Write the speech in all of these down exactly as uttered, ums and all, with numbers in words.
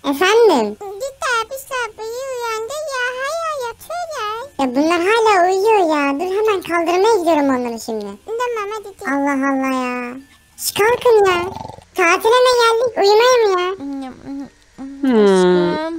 Efendim? Git abi sabahı uyandı ya hala yatıyorlar. Ya bunlar hala uyuyor ya. Dur hemen kaldırmaya gidiyorum onları şimdi. Tamam hadi git. Allah Allah ya. Şş, kalkın ya. Tatile mi geldik? Uyumaya mı ya? Hmm.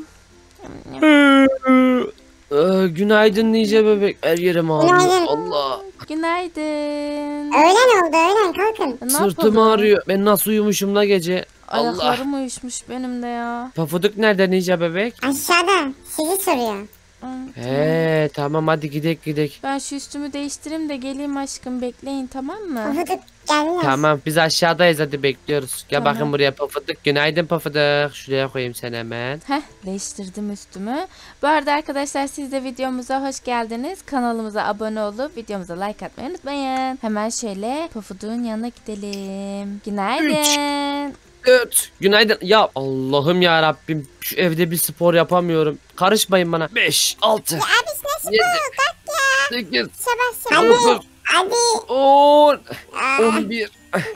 Ee, günaydın nice bebek. Her yerim ağrıyor. Günaydın. Allah. Günaydın. Öğlen oldu öğlen kalkın. Ne Sırtım yapalım? ağrıyor. Ben nasıl uyumuşum la gece? Allah. Ayaklarım uyuşmuş benim de ya. Pafuduk nerede nice bebek? Aşağıda. Sizi soruyor. Hı, He tamam hadi gidek gidek. Ben şu üstümü değiştireyim de geleyim aşkım, bekleyin tamam mı? Pofuduk geldiler. Tamam biz aşağıdayız hadi bekliyoruz. Gel Tamam. bakın buraya Pafuduk. Günaydın Pafuduk. Şuraya koyayım seni hemen. Heh, değiştirdim üstümü. Bu arada arkadaşlar siz de videomuza hoş geldiniz. Kanalımıza abone olup videomuza like atmayı unutmayın. Hemen şöyle Pofuduk'un yanına gidelim. Günaydın. Evet. Günaydın. Ya Allah'ım ya Rabbim. Şu evde bir spor yapamıyorum. Karışmayın bana. beş, altı, Abi nasıl yedi, kalk ya. sekiz, Sabah sabah. dokuz, Hadi. on, Aa, on bir.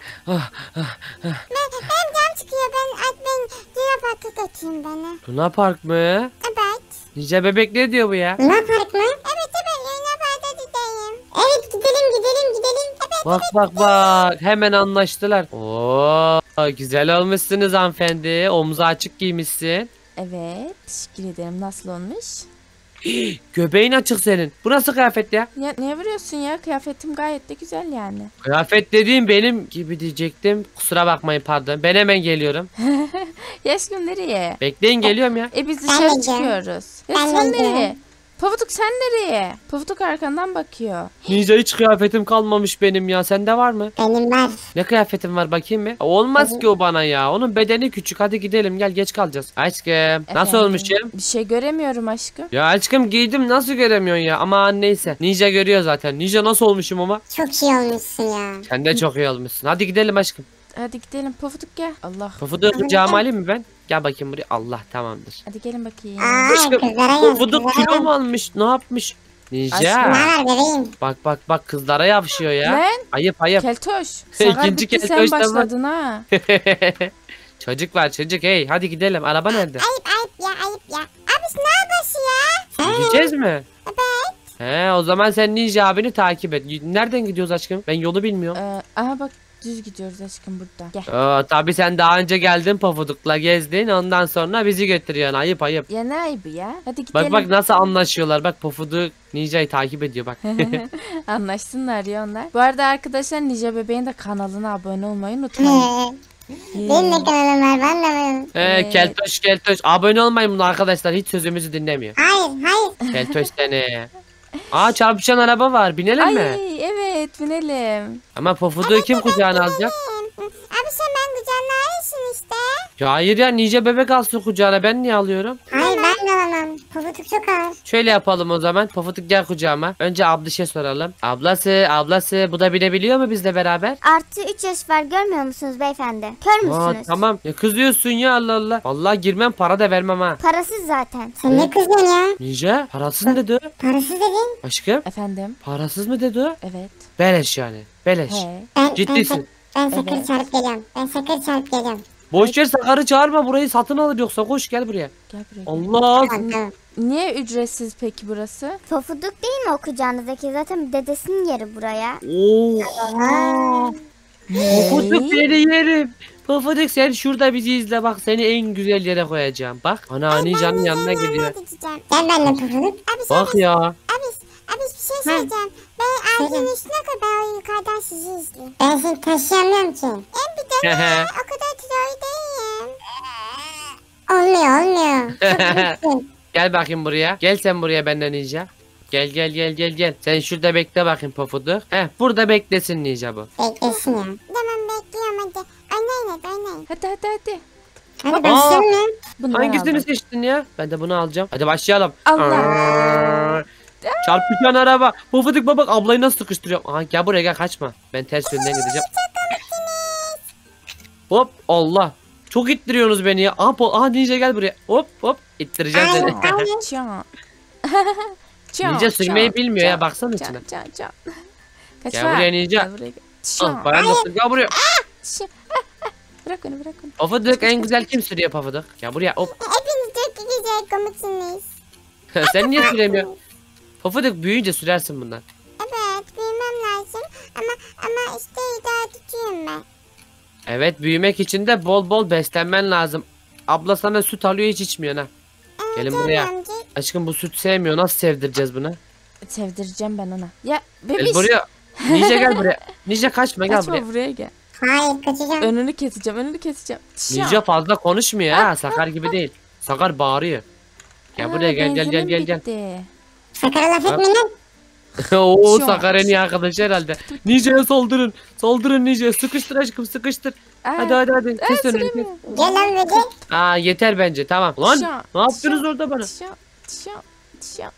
ben, benim canım çıkıyor. Ben, ay, ben Luna Park'a götüreyim beni. Luna Park mı? Evet. Nice bebek ne diyor bu ya? Luna Park mı? Evet evet Luna Park'a gideyim. Evet gidelim gidelim gidelim. Evet. Bak bak bak. Hemen anlaştılar. Oo, güzel olmuşsunuz hanımefendi. Omuzu açık giymişsin. Evet, teşekkür ederim. Nasıl olmuş? Göbeğin açık senin. Bu nasıl kıyafet ya? Ya niye vuruyorsun ya? Kıyafetim gayet de güzel yani. Kıyafet dediğim benim gibi diyecektim. Kusura bakmayın pardon. Ben hemen geliyorum. Ya aşkım nereye? Bekleyin geliyorum ya. E biz Ben dışarı de gidiyorum. çıkıyoruz. Ya Ben de sen gidiyorum. nereye? Pavuduk sen nereye? Pavuduk arkandan bakıyor. Ninja hiç kıyafetim kalmamış benim ya. Sende var mı? Benim var. Ne kıyafetim var bakayım mı? Olmaz ki o bana ya. Onun bedeni küçük. Hadi gidelim gel geç kalacağız. Aşkım nasıl Efendim? olmuşum? Bir şey göremiyorum aşkım. Ya aşkım giydim nasıl göremiyorsun ya? Ama neyse. Ninja görüyor zaten. Ninja nasıl olmuşum ama? Çok iyi olmuşsun ya. Sen de çok iyi olmuşsun. Hadi gidelim aşkım. Hadi gidelim Pavuduk gel. Allah. Pafudu kucağıma alayım mı ben? Gel bakayım buraya. Allah tamamdır. Hadi gelin bakayım. Aa Aşkım kızlara yaz. Pafuduk Kızlara kilo yaz. mu almış? Ne yapmış? Ninja. Aşkım. Ne var bebeğim? Bak bak bak kızlara yapışıyor ya. Lan Ayıp ayıp. keltoş. Sakar İkinci bitti sen keltoş da var. başladın ha. Çocuk var çocuk. Hey hadi gidelim. Araba nerede? Ayıp ayıp ya ayıp ya. Abi ne yapıyorsun ya? Gideceğiz mi? Evet. He o zaman sen Ninja abini takip et. Nereden gidiyoruz aşkım? Ben yolu bilmiyorum. Ee, aha bak düz gidiyoruz aşkım burada. Gel. Aa, tabii sen daha önce geldin Pafuduk'la gezdin. Ondan sonra bizi götürüyorsun. Ayıp ayıp. Ya ne ayıbı ya? Hadi gidelim. Bak bak nasıl anlaşıyorlar. Bak Pafuduk Ninja'yı takip ediyor bak. Anlaşsınlar ya onlar. Bu arada arkadaşlar Ninja Bebeğin de kanalına abone olmayı unutmayın. Benim de kanalım var ben de varım. He Evet. keltoş keltoş. Abone olmayın buna arkadaşlar. Hiç sözümüzü dinlemiyor. Hayır hayır. Keltoş seni. Aa çarpışan araba var. Binelim Ay mi? evet binelim. Ama Pafuduk'u kim kucağına alacak? Abi sen ben kucağına alırsın işte. Ya hayır ya Ninja bebek alsın kucağına. Ben niye alıyorum? Hayır ben de alamam. Pofuduk çok ağır. Şöyle yapalım o zaman. Pafuduk gel kucağıma. Önce ablişe soralım. Ablası, ablası bu da binebiliyor mu bizle beraber? Artı üç yaş var görmüyor musunuz beyefendi? Kör Aa, müsünüz? tamam. Ne kızıyorsun ya Allah Allah. Vallahi girmem para da vermem ha. Parasız zaten. Sen ne kızıyorsun ya? Ninja parasız mı dedi o? Parasız dedin. Aşkım Efendim? parasız mı dedi o? Evet. Beleş yani. Beleş. He. Ben, Ciddisin. Ben, ben sakır Evet. çarpıp geliyorum. Ben sakır çarpıp geliyorum. Boş ver Sakar'ı çağırma burayı satın alır yoksa koş gel buraya. Gel buraya. Allah. Tamam tamam. Niye ücretsiz peki burası? Pofuduk değil mi o kucağınızdaki? Zaten dedesinin yeri buraya. Oha. Pafuduk beni yerim. Pafuduk sen şurada bizi izle bak seni en güzel yere koyacağım. Bak ana Ninja'nın yanına gidiyor. Gideceğim. Gel benimle Pofuduk. Abi sen Bak ya. abi, abi bir şey söyleyeceğim. Ben ağacın üstüne kadar o yukarıdan sizi izleyeyim. Ben seni taşıyamıyorum ki. En bir de ya, o kadar troll değilim. Olmuyor olmuyor. Çok büyüksün. Gel bakayım buraya. Gel sen buraya benden Ninja. Gel gel gel gel gel. Sen şurada bekle bakayım Pafuduk. Heh burada beklesin Ninja bu. Beklesin ya. Tamam bekliyorum hadi. Oynayın hadi oynayın. Hadi hadi hadi. Hadi başlayalım ya. Bunu ben Hangisini aldım. seçtin ya? Ben de bunu alacağım. Hadi başlayalım. Allah. Aa, Çarpışan araba. Pufuduk bak ablayı nasıl sıkıştırıyorum. Aha gel buraya gel kaçma. Ben ters yönden gideceğim. Hop Allah. Çok ittiriyorsunuz beni ya. Aha, po- aha Ninja gel buraya. Hop hop ittireceğim Ay, seni. ay. Çan. Çan, Ninja sürmeyi çan, bilmiyor ya, çan, baksana çan, içine. Çan çan. Kaç Gel var? buraya Ninja. Gel buraya. Çan. Ah, bayan dostum gel buraya. Çan. Bırak onu bırak onu. Pufuduk en güzel kim sürüyor Pufuduk? Gel buraya hop. Hep güzel komiksiniz. Sen niye süremiyorsun? Pofuduk büyüyünce sürersin bundan. Evet büyümem lazım ama ama işte daha küçüğüm ben. Evet büyümek için de bol bol beslenmen lazım. Abla sana süt alıyor hiç içmiyorsun ha. Evet, Gelin buraya. amca. Aşkım bu süt sevmiyor. Nasıl sevdireceğiz bunu? Sevdireceğim ben ona. Ya Gel bebiş. buraya. Nice gel buraya. Nice kaçma gel Kaçma buraya. buraya gel. Hayır kaçacağım. Önünü keseceğim önünü keseceğim. Şa. Nice fazla konuşmuyor ha. Sakar gibi değil. Sakar bağırıyor. Gel Aa, buraya gel gel gel benzinim gel gel. bitti. Sakara laf etme lan. Oo Şu an- Sakar en iyi arkadaş herhalde. Nice'ye saldırın. Saldırın Nice'ye. Sıkıştır aşkım sıkıştır. Aa, Hadi hadi hadi. Kes önünü. kes. süremiyorum. Gel lan böcek. Aa yeter bence tamam. Lan Şu an- ne yaptınız şu- orada bana? Şa, şa, şa.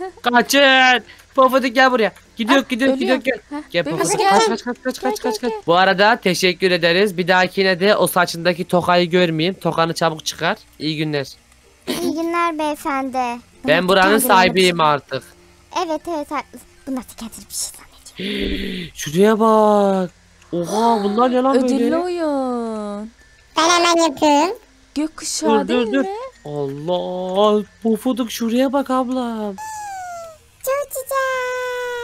Kaçın. Pofuduk gel buraya. Gidiyor Ah, gidiyor gidiyor ölüyorum. gel. Heh, Gel bebiş Pofuduk gel. kaç kaç kaç kaç Gel, kaç kaç gel, kaç. gel. Bu arada teşekkür ederiz. Bir dahakine de o saçındaki tokayı görmeyeyim. Tokanı çabuk çıkar. İyi günler. İyi günler beyefendi. Ben buranın sahibiyim artık. Evet evet haklısın. Bu nasıl getir bir şey zannediyorum. Şuraya bak. Oha bunlar ne lan Ödüllü böyle? oyun. Ben hemen yapıyorum. Gökkuşağı Dur değil dur dur. mi? Allah. Pofuduk şuraya bak ablam. Çok güzel.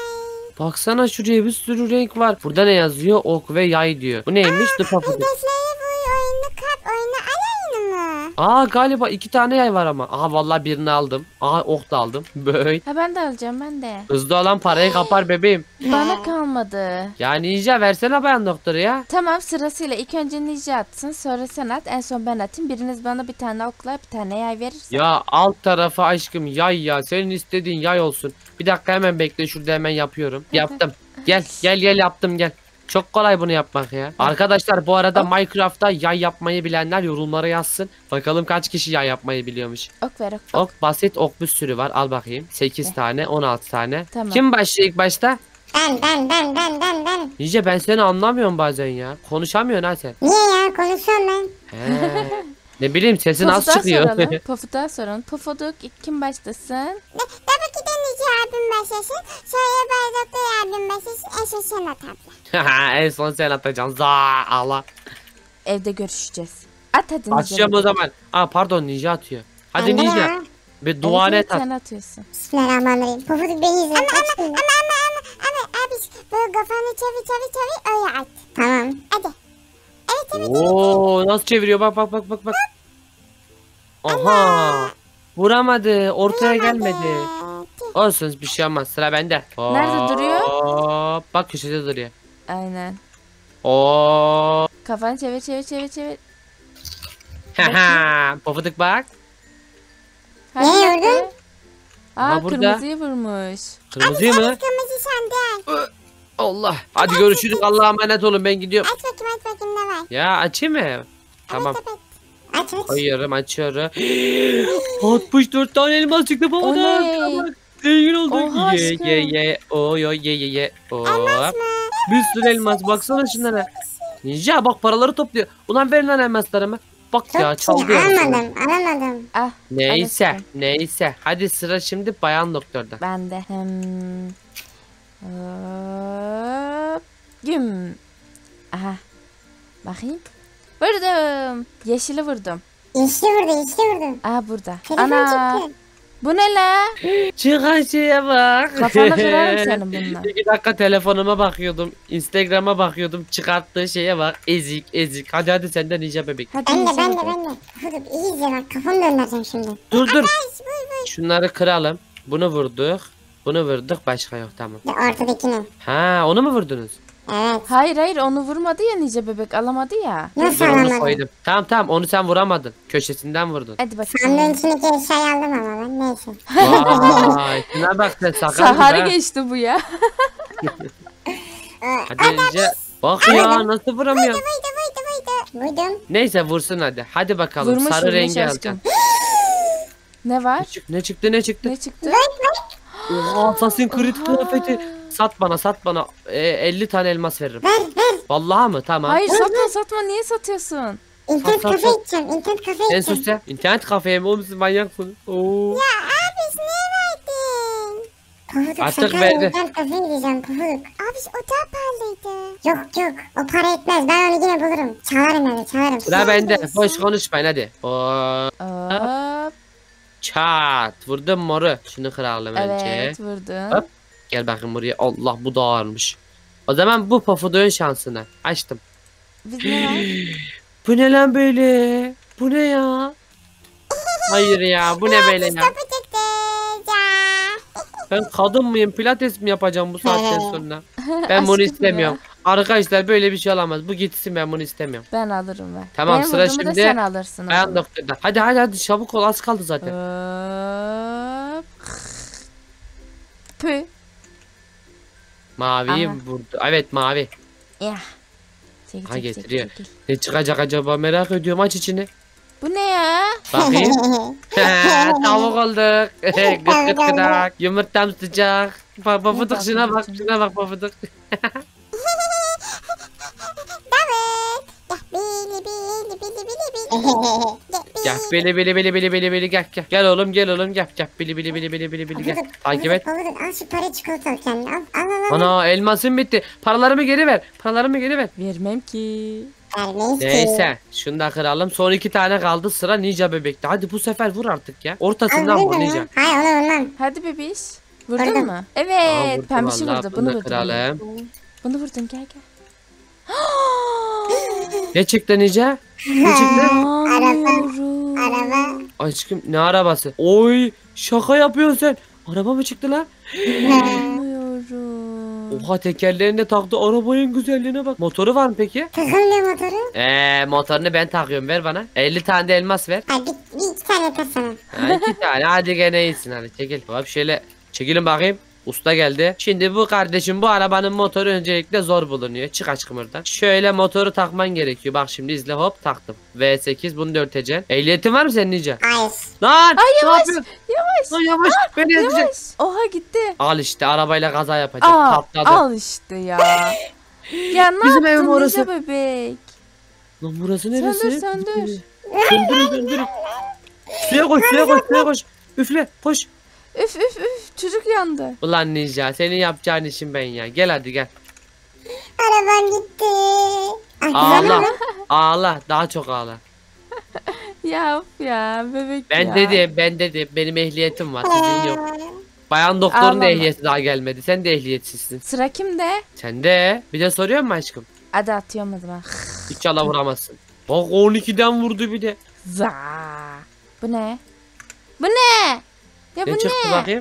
Baksana şuraya bir sürü renk var. Burada ne yazıyor? Ok ve yay diyor. Bu neymiş? Dur Pofuduk. Hedefleri bu oyunu kap oyunu alayını mı? Aa galiba iki tane yay var ama. Aha vallahi birini aldım. Aha ok da aldım. Böyle. Ha ben de alacağım ben de. Hızlı olan parayı kapar bebeğim. Bana kalmadı. Ya Ninja versene bayan doktoru ya. Tamam sırasıyla ilk önce Ninja atsın sonra sen at en son ben atayım. Biriniz bana bir tane okla bir tane yay verirse. Ya alt tarafı aşkım yay ya. Senin istediğin yay olsun. Bir dakika hemen bekle şurada hemen yapıyorum. Yaptım. Gel gel gel yaptım gel. Çok kolay bunu yapmak ya. Arkadaşlar bu arada Minecraft'ta yay yapmayı bilenler yorumlara yazsın. Bakalım kaç kişi yay yapmayı biliyormuş. Ok ver ok. ok. Ok basit ok bir sürü var. Al bakayım. sekiz tane on altı tane. Tamam. Kim başlıyor ilk başta? Ben ben ben ben ben ben. Nice ben seni anlamıyorum bazen ya. Konuşamıyorsun ha sen. Niye ya konuşuyorum ben. He. Ne bileyim sesin az Pofuduk'a çıkıyor. soralım. Pofuduk'a soralım. Pofuduk ilk kim başlasın? Ne, tabii ki de Nici abim başlasın. Sonra Bay Doktor abim başlasın. En son sen at abla. En son sen atacaksın. Za Allah. Evde görüşeceğiz. At hadi Ninja. Açacağım o zaman. Aa pardon Ninja atıyor. Hadi Ben de Ninja. ya. Bir dua Evet, et at. sen atıyorsun. Bismillahirrahmanirrahim. Pofuduk beni izle. Aç şimdi. Ama ama ama ama abi böyle kafanı çevir çevir çevir öyle at. Tamam. Hadi. Evet evet. Oo nasıl çeviriyor bak bak bak bak bak. Aha. Vuramadı. Ortaya gelmedi. Evet. Olsun bir şey olmaz. Sıra bende. Nerede duruyor? Hop. Bak köşede duruyor. Aynen. Oo. Kafanı çevir çevir çevir çevir. Haha. Pofuduk bak. Hadi Neye bakalım. vurdun? Aa Aha, burada. kırmızıyı vurmuş. Kırmızı mı? Kırmızı sende. Allah. Hadi görüşürüz. Allah'a emanet olun. Ben gidiyorum. Aç bakayım aç bakayım ne var. Ya açayım mı? Tamam. Evet evet. Aç aç. Koyuyorum açıyorum. altmış dört tane elmas çıktı baba O da. ne? Bak, zengin olduk. Oha Ye aşkım. ye ye. Oy oy ye ye ye. Hop. Mı? Bir sürü elmas baksana şunlara. Ninja bak paraları topluyor. Ulan verin lan elmaslarımı. Bak ya Çok çaldı şey ya. alamadım alamadım. Ah Neyse Alırsın. neyse. Hadi sıra şimdi bayan doktorda. ben de. Hmm. Hop. Güm. Aha. Bakayım. Vurdum. Yeşili vurdum. İşte vurdu işte vurdu. Aa burada. Telefon Ana. çıktı. Bu ne la? Çıkan şeye bak. Kafanı kırarım senin bununla. İki dakika telefonuma bakıyordum. Instagram'a bakıyordum. Çıkarttığı şeye bak. Ezik ezik. Hadi hadi senden ninja bebek. Hadi Ben de Ninja ben de hadi. ben de. Pofuduk iyi izle bak kafamı döndüreceğim şimdi. Dur dur. Şunları kıralım. Bunu vurduk. Bunu vurduk. Başka yok tamam. De ortadakini. Ha onu mu vurdunuz? Evet. Hayır hayır onu vurmadı ya Ninja bebek alamadı ya. Nasıl Dur onu alamadın? koydum. Tamam tamam onu sen vuramadın. Köşesinden vurdun. Hadi Sandığın bakayım. içindeki eşyayı aldım ama ben neyse. Vay. Şuna bak sen sakar Saharı gibi ha. geçti bu ya. Hadi önce. Bak ya nasıl vuramıyor. Vıydı vıydı vıydı. Vurdum. Neyse vursun hadi. Hadi bakalım. Vurmuş Sarı vurmuş rengi aşkım. alacaksın. Ne var? Ne çıktı ne çıktı ne çıktı? Ne çıktı? Oha Assassin's Creed Oha. kıyafeti. Sat bana sat bana. E, elli tane elmas veririm. Ver ver. Vallahi mı? Tamam. Hayır satma satma niye satıyorsun? İnternet Sat, sat, kafe sat. gideceğim. İnternet kafe En gideceğim. sus ya. İnternet kafeye mi oğlum siz manyaksınız? Oo. Abi niye verdin? Pofuduk Artık sakın verdi. internet kafeye gideceğim Pofuduk. Abi o daha pahalıydı. Yok yok o para etmez ben onu yine bulurum. Çalarım öyle çalarım. Sıra bende. Boş konuşmayın hadi. Oo. Hop. Çat. Vurdum moru. Şunu kıralım önce. Evet vurdun. Hop. Gel bakayım buraya. Allah bu da ağırmış. O zaman bu pofudun şansına. Açtım. Biz ne var? Bu ne lan böyle? Bu ne ya? Hayır ya bu ne böyle ya? Topu çıktı. Ya. Ben kadın mıyım? Pilates mi yapacağım bu saatten sonra? Ben bunu Aşkım istemiyorum. Arkadaşlar böyle bir şey olamaz. Bu gitsin, ben bunu istemiyorum. Ben alırım ben. Tamam, Benim sıra vurduğumu da şimdi sen alırsın. o Bayan zaman. doktorda. Hadi hadi hadi çabuk ol, az kaldı zaten. Hop. Pü. Maviyi Aha. vurdu. Evet mavi. Ya. Çekil, Ha, çekil, getiriyor. çekil, çekil. Ne çıkacak acaba, merak ediyorum, aç içini. Bu ne ya? Bakayım. Tavuk olduk. Gıt gıt gıdak. Yumurtam sıcak. Bak pofuduk, şuna bak, şuna bak pofuduk. Bili bili bili bili bili. Gel bili bili bili bili bili bili gel gel. Gel oğlum, gel oğlum, gel gel bili bili bili bili bili bili gel. Takip et. Pofuduk al şu para çikolata al kendine. Al al al. al. Ana elmasım bitti. Paralarımı geri ver. Paralarımı geri ver. Vermem ki. Vermeyiz ki. Neyse şunu da kıralım. Son iki tane kaldı, sıra Ninja bebekte. Hadi bu sefer vur artık ya. Ortasından Al, vur vurayım Ninja. onu. Hayır onu vurmam. Hadi bebiş. Vurdun Vurdum. mu? Aa, Evet. vurdu Pembişi vallahi. vurdu. Bunu Bunu da vurdun. kıralım. Bunu vurdun gel gel. Ne çıktı Ninja? Ne çıktı? Anlıyorum. Araba. Aşkım ne arabası? Oy şaka yapıyorsun sen. Araba mı çıktı lan? Anlıyorum. Oha, tekerlerini de taktı. Arabanın güzelliğine bak. Motoru var mı peki? Takılmıyor motoru. Eee motorunu ben takıyorum, ver bana. elli tane de elmas ver. Hadi bir, bir iki tane yeter sana. Ha, iki tane hadi gene iyisin, hadi çekil. Hop şöyle çekilin bakayım. Usta geldi. Şimdi bu kardeşim, bu arabanın motoru öncelikle zor bulunuyor. Çık aşkım oradan. Şöyle motoru takman gerekiyor. Bak şimdi izle, hop taktım. V sekiz, bunu da örteceksin. Ehliyetin var mı senin Ninja? Hayır. Lan! Ay ne yavaş. yapıyorsun? Yavaş. Lan yavaş. Beni ezecek. Yavaş. Oha gitti. Al işte, arabayla kaza yapacak. Aa, Patladı. al işte ya. Ya ne Bizim evim yaptın orası. Ninja bebek? Lan burası neresi? Söndür, söndür. Söndürün söndürün. Suya koş, suya koş, suya koş. Üfle koş. Üf üf üf çocuk yandı. Ulan Ninja, senin yapacağın işim ben ya. Gel hadi gel. Arabam gitti. Ah, güzel Ağla. oldu. Ağla. Daha çok ağla. Ya of ya bebek Ben ya. dedim, ben dedim. Benim ehliyetim var, sizin yok. Bayan doktorun da Ağlama. ehliyeti daha gelmedi. Sen de ehliyetsizsin. Sıra kimde? Sen de. Bir de soruyor mu aşkım? Hadi atıyorum o zaman. İnşallah vuramazsın. Bak on ikiden vurdu bir de. Za. Bu ne? Bu ne? Ya bu Ne çıktı ne? bakayım?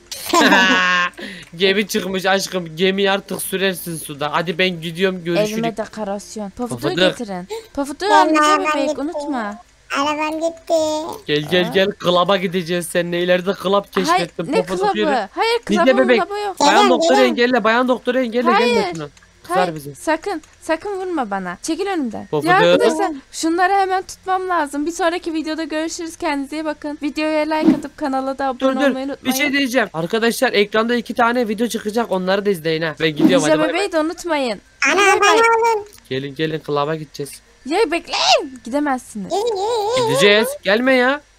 Gemi çıkmış aşkım. Gemi artık sürersin suda. Hadi ben gidiyorum, görüşürüz. Elime dekorasyon. Pafuduğu Pofuduk. getirin. Pafuduğu Ben amca nereden bebek gittim? unutma. Arabam gitti. Gel gel gel, klaba gideceğiz seninle. İleride klab Hayır keşfettim. ne Pofuduk yürü. klabı? Hayır Biz de klabı bebek. klabı yok. Bayan Geliyorum, doktoru geliyorum. engelle. Bayan doktoru engelle. Hayır. Gelme şunu. Kızar Hayır bizi. sakın sakın vurma bana. Çekil önümden. Pafuduğu. Ya arkadaşlar şunları hemen tutmam lazım. Bir sonraki videoda görüşürüz. Kendinize iyi bakın. Videoya like atıp kanala da Dur abone dur, olmayı bir unutmayın. şey diyeceğim. Arkadaşlar ekranda iki tane video çıkacak, onları da izleyin ha. Ben gidiyorum, hadi Ninja bay bay. bebeği de unutmayın. Ana Bay bay. bana alın. Gelin gelin, klaba gideceğiz. Ya bekleyin. Gidemezsiniz. Yürü yürü yürü. Gideceğiz. Gelme ya.